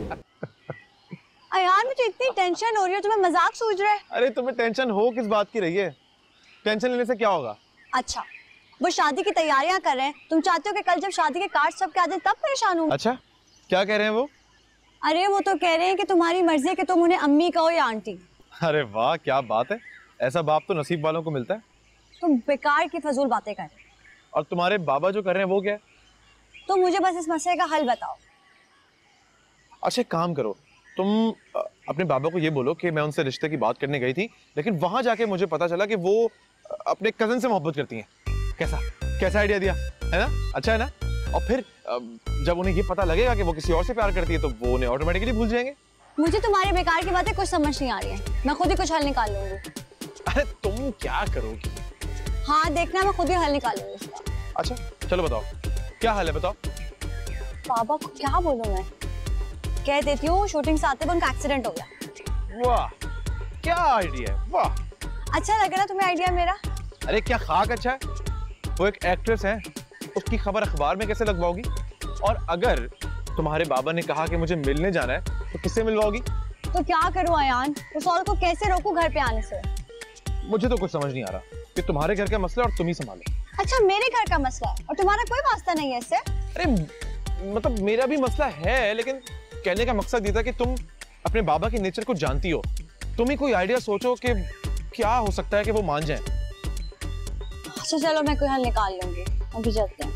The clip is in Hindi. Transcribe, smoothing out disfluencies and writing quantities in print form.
यार मुझे इतनी टेंशन हो रही है, तुम्हें मजाक सूझ रहा है? अरे तुम्हें टेंशन हो किस बात की रही है? टेंशन लेने से क्या होगा? अच्छा, वो शादी की तैयारियां कर रहे हैं, तुम चाहते हो कि कल जब शादी के कार्ड सबके आ जाए तब परेशान हूँ? अच्छा, क्या कह रहे हैं वो? अरे वो तो कह रहे हैं कि तुम्हारी मर्जी है कि तुम उन्हें अम्मी कहो या आंटी। अरे वाह, क्या बात है, ऐसा बाप तो नसीब वालों को मिलता है। तुम बेकार की फजूल बातें कर रहे हो। और तुम्हारे बाबा जो कर रहे हैं वो क्या है? तो मुझे बस इस मसले का हल बताओ। अच्छा एक काम करो, तुम अपने बाबा को ये बोलो कि मैं उनसे रिश्ते की बात करने गई थी, लेकिन वहां जाके मुझे पता चला कि वो अपने कजन से मोहब्बत करती हैं। कैसा कैसा आइडिया दिया है ना? अच्छा है ना? और फिर जब उन्हें ये पता लगेगा कि वो किसी और से प्यार करती है तो वो उन्हें ऑटोमेटिकली भूल जाएंगे। मुझे तुम्हारी बेकार की बातें कुछ समझ नहीं आ रही है, मैं खुद ही कुछ हल निकाल लूंगी। अरे तुम क्या करोगी? हाँ देखना, मैं खुद ही हल निकाल लूंगी इसका। अच्छा चलो बताओ, क्या हाल है बताओ। बाबा को क्या बोलूं मैं? कह देती हूँ शूटिंग से आते उनका एक्सीडेंट हो गया। वाह क्या आइडिया है, वाह। अच्छा लग रहा तुम्हें आइडिया मेरा? अरे क्या खाक अच्छा है, वो एक एक्ट्रेस है, उसकी खबर अखबार में कैसे लगवाओगी? और अगर तुम्हारे बाबा ने कहा कि मुझे मिलने जाना है तो किससे मिलवाओगी? तो क्या करूं अयान, उस औरत को कैसे रोकूं घर पे आने से? मुझे तो कुछ समझ नहीं आ रहा कि तुम्हारे घर का मसला और तुम ही संभालो। अच्छा मेरे घर का मसला है और तुम्हारा कोई वास्ता नहीं है इससे? अरे मतलब मेरा भी मसला है, लेकिन कहने का मकसद ये था कि तुम अपने बाबा के नेचर को जानती हो, तुम ही कोई आइडिया सोचो कि क्या हो सकता है कि वो मान जाए। अच्छा चलो मैं कोई हल निकाल लूंगी, अभी चलते हैं।